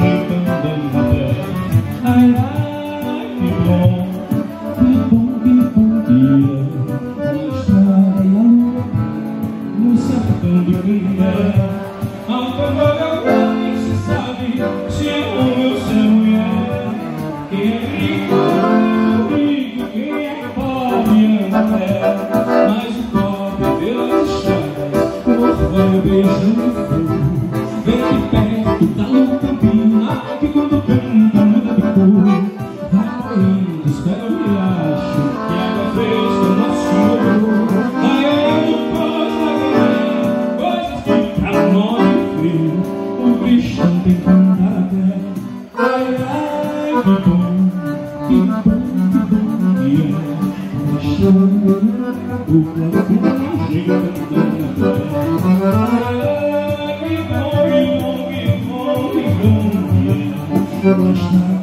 brincando na terra. Ai, ai, que bom, que bom, que bom dia. Na estrada e a lua, no sertão de Canindé. Ao cantar nem se sabe se é homem ou se é mulher. Quem é rico, quem é pobre anda a pé. Mas o pobre pelas estradas, o orvalho beijando o fogo. Vem de perto, dá um campinho, ai que quando canta muda de cor. Vai indo, espera o riacho, que água fresca é nosso amor. Vai indo, coisas que pra nós frio, o bichão tem que andar a pé. Ai, ai, que bom, que bom, que bom dia. Achando o claro que não chega cantando na terra. Ai, que bom, que bom, que bom, que bom dia.